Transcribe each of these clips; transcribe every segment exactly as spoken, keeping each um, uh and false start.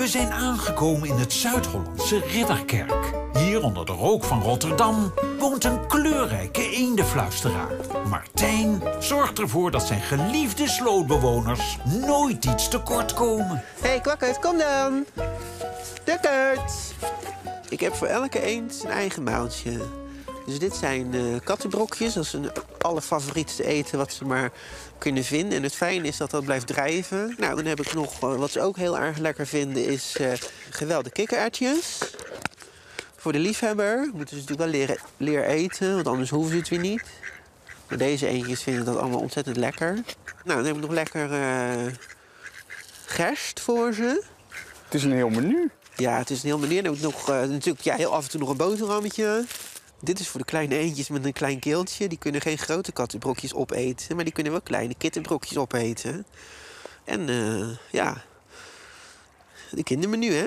We zijn aangekomen in het Zuid-Hollandse Ridderkerk. Hier onder de rook van Rotterdam woont een kleurrijke eendenfluisteraar. Martijn zorgt ervoor dat zijn geliefde slootbewoners nooit iets tekort komen. Hé, hey, Kwakkert, kom dan. Dukkert. Ik heb voor elke eend zijn eigen maaltje. Dus dit zijn uh, kattenbrokjes. Dat is hun allerfavorietste eten wat ze maar kunnen vinden. En het fijne is dat dat blijft drijven. Nou, dan heb ik nog, uh, wat ze ook heel erg lekker vinden, is uh, geweldige kikkererwtjes. Voor de liefhebber moeten ze natuurlijk wel leren, leren eten, want anders hoeven ze het weer niet. Maar deze eendjes vinden dat allemaal ontzettend lekker. Nou, dan heb ik nog lekker uh, gerst voor ze. Het is een heel menu. Ja, het is een heel menu. Dan heb ik nog uh, natuurlijk ja, heel af en toe nog een boterhammetje. Dit is voor de kleine eendjes met een klein keeltje. Die kunnen geen grote kattenbrokjes opeten, maar die kunnen wel kleine kittenbrokjes opeten. En uh, ja, de kindermenu, hè?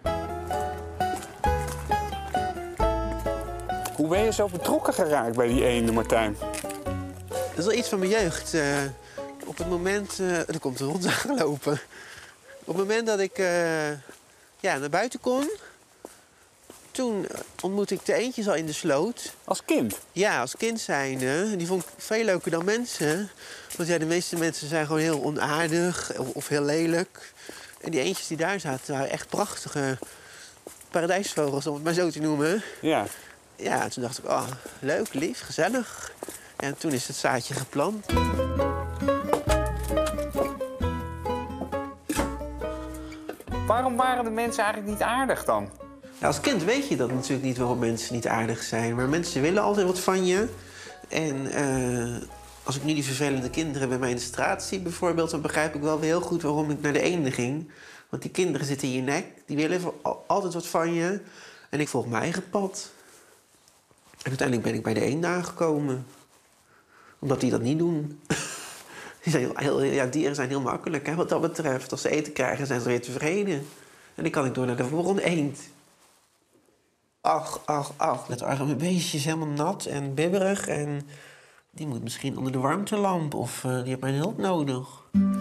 Hoe ben je zo betrokken geraakt bij die eenden, Martijn? Dat is wel iets van mijn jeugd. Uh, op het moment... Uh, er komt een hond aangelopen. Op het moment dat ik uh, ja, naar buiten kon... Toen ontmoette ik de eendjes al in de sloot. Als kind? Ja, als kind zijnde. Die vond ik veel leuker dan mensen. Want ja, de meeste mensen zijn gewoon heel onaardig of, of heel lelijk. En die eendjes die daar zaten waren echt prachtige paradijsvogels, om het maar zo te noemen. Ja. Ja, toen dacht ik, oh, leuk, lief, gezellig. En toen is het zaadje geplant. Waarom waren de mensen eigenlijk niet aardig dan? Ja, als kind weet je dat natuurlijk niet waarom mensen niet aardig zijn. Maar mensen willen altijd wat van je. En uh, als ik nu die vervelende kinderen bij mij in de straat zie bijvoorbeeld... dan begrijp ik wel weer heel goed waarom ik naar de eenden ging. Want die kinderen zitten in je nek. Die willen altijd wat van je. En ik volg mijn eigen pad. En uiteindelijk ben ik bij de eenden aangekomen. Omdat die dat niet doen. Die zijn heel, heel, ja, dieren zijn heel makkelijk, hè, wat dat betreft. Als ze eten krijgen, zijn ze weer tevreden. En dan kan ik door naar de volgende eend. Ach, ach, ach. Dat arme beestje is helemaal nat en bibberig. En die moet misschien onder de warmtelamp. Of uh, die heeft mijn hulp nodig.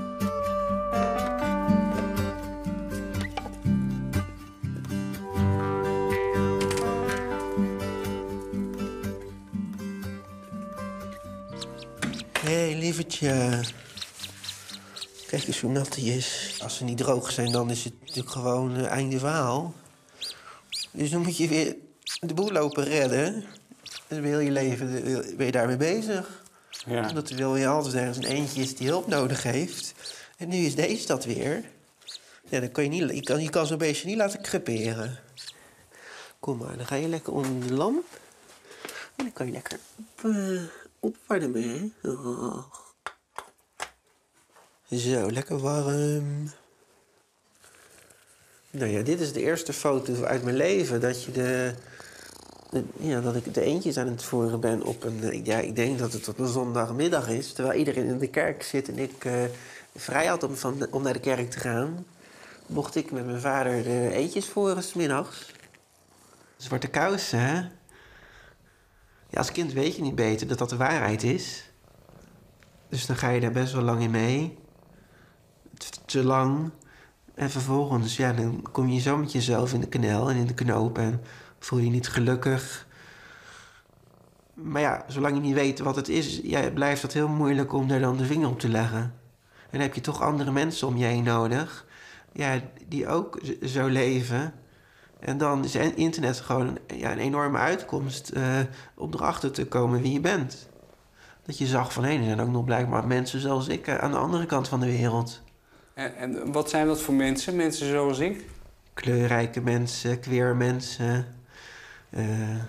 Hé, hey, lievertje. Kijk eens hoe nat die is. Als ze niet droog zijn, dan is het natuurlijk gewoon uh, einde verhaal. Dus dan moet je weer de boel lopen redden. En heel je leven ben je daarmee bezig. Ja. Omdat er wil je altijd ergens een eentje is die hulp nodig heeft. En nu is deze dat weer. Ja, dan kan je, niet, je, kan, je kan zo'n beestje niet laten creperen. Kom maar, dan ga je lekker onder de lamp. En dan kan je lekker op, uh, opwarmen, hè. Oh. Zo, lekker warm. Nou ja, dit is de eerste foto uit mijn leven dat je de, de ja, dat ik de eendjes aan het voeren ben op een, ja, ik denk dat het op een zondagmiddag is, terwijl iedereen in de kerk zit en ik uh, vrij had om, van, om naar de kerk te gaan, mocht ik met mijn vader de eendjes voeren 's middags. Zwarte kousen, hè? Ja, als kind weet je niet beter dat dat de waarheid is. Dus dan ga je daar best wel lang in mee. Te lang. En vervolgens, ja, dan kom je zo met jezelf in de knel en in de knoop en voel je je niet gelukkig. Maar ja, zolang je niet weet wat het is, ja, blijft het heel moeilijk om daar dan de vinger op te leggen. En dan heb je toch andere mensen om je heen nodig, ja, die ook zo leven. En dan is internet gewoon ja, een enorme uitkomst uh, om erachter te komen wie je bent. Dat je zag van, hé, er zijn ook nog blijkbaar mensen zoals ik uh, aan de andere kant van de wereld. En, en wat zijn dat voor mensen, mensen zoals ik? Kleurrijke mensen, queer mensen. Uh,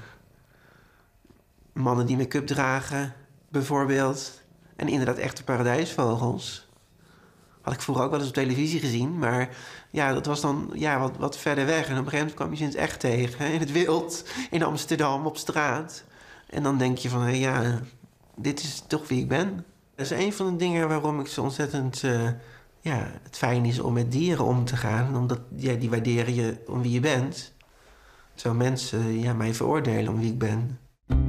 mannen die make-up dragen, bijvoorbeeld. En inderdaad echte paradijsvogels. Had ik vroeger ook wel eens op televisie gezien. Maar ja, dat was dan ja, wat, wat verder weg. En op een gegeven moment kwam je ze in het echt tegen. Hè, in het wild, in Amsterdam, op straat. En dan denk je van, hé, ja, dit is toch wie ik ben. Dat is een van de dingen waarom ik zo ontzettend... Uh, ja, het fijn is om met dieren om te gaan. Omdat ja, die waarderen je om wie je bent. Terwijl mensen ja, mij veroordelen om wie ik ben.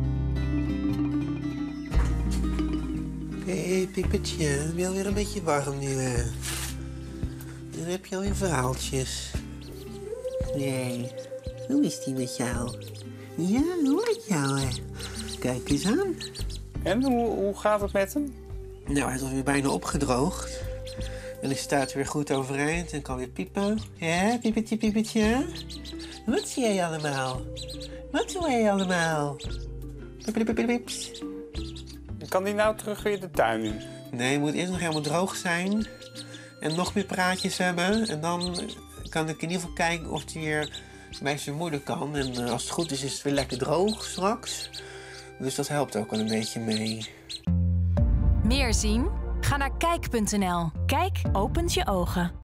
Hé, hey, Piepertje, ben je alweer een beetje warm nu? Hè? Dan heb je alweer verhaaltjes. Nee. Hoe is die met jou? Ja, hoe met jou, hè? Kijk eens aan. En hoe, hoe gaat het met hem? Nou, hij is alweer bijna opgedroogd. En hij staat weer goed overeind en kan weer piepen. Ja, piepetje, piepetje. Wat zie jij allemaal? Wat doe jij allemaal? Piepiepiepiepips. Kan die nou terug weer de tuin in? Nee, het moet eerst nog helemaal droog zijn. En nog meer praatjes hebben. En dan kan ik in ieder geval kijken of hij weer bij zijn moeder kan. En uh, als het goed is, is het weer lekker droog straks. Dus dat helpt ook wel een beetje mee. Meer zien? Ga naar kijk punt n l. Kijk opent je ogen.